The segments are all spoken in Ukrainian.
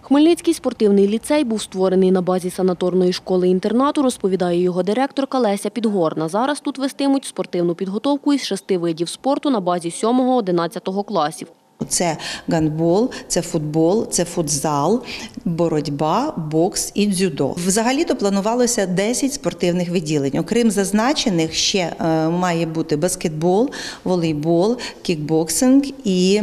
Хмельницький спортивний ліцей був створений на базі санаторної школи-інтернату, розповідає його директорка Леся Підгорна. Зараз тут вестимуть спортивну підготовку із 6 видів спорту на базі 7-11 класів. Це гандбол, це футбол, це футзал, боротьба, бокс і дзюдо. Взагалі-то планувалося 10 спортивних відділень. Окрім зазначених, ще має бути баскетбол, волейбол, кікбоксинг і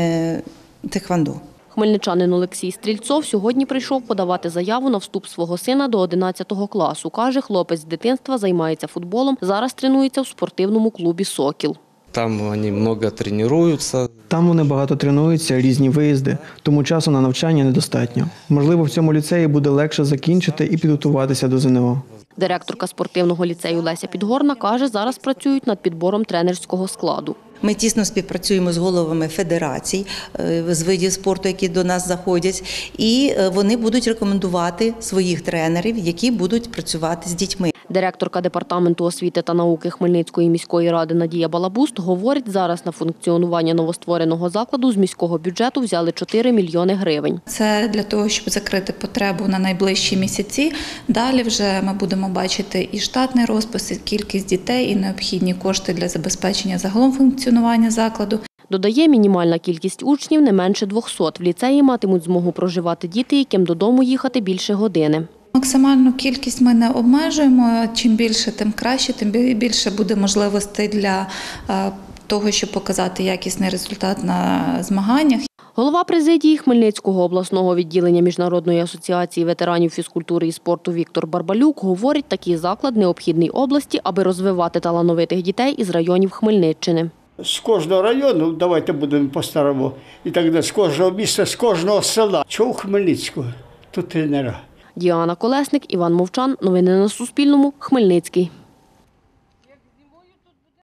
тхеквондо. Хмельничанин Олексій Стрільцов сьогодні прийшов подавати заяву на вступ свого сина до 11 класу. Каже, хлопець з дитинства займається футболом, зараз тренується в спортивному клубі «Сокіл». Там вони багато тренуються. Там вони багато тренуються, різні виїзди, тому часу на навчання недостатньо. Можливо, в цьому ліцеї буде легше закінчити і підготуватися до ЗНО. Директорка спортивного ліцею Леся Підгорна каже, зараз працюють над підбором тренерського складу. Ми тісно співпрацюємо з головами федерацій, з видів спорту, які до нас заходять, і вони будуть рекомендувати своїх тренерів, які будуть працювати з дітьми. Директорка департаменту освіти та науки Хмельницької міської ради Надія Балабуст говорить, зараз на функціонування новоствореного закладу з міського бюджету взяли 4 мільйони гривень. Це для того, щоб закрити потребу на найближчі місяці. Далі вже ми будемо бачити і штатний розпис, і кількість дітей, і необхідні кошти для забезпечення загалом функціонування закладу. Додає, мінімальна кількість учнів не менше 200. В ліцеї матимуть змогу проживати діти, яким додому їхати більше години. Максимальну кількість ми не обмежуємо. Чим більше, тим краще, тим більше буде можливостей для того, щоб показати якісний результат на змаганнях. Голова президії Хмельницького обласного відділення Міжнародної асоціації ветеранів фізкультури і спорту Віктор Барбалюк говорить, такий заклад необхідний області, аби розвивати талановитих дітей із районів Хмельниччини. З кожного району, давайте будемо по-старому, і так далі, з кожного міста, з кожного села. Чого у Хмельницького? Тут тренера. Діана Колесник, Іван Мовчан. Новини на Суспільному. Хмельницький.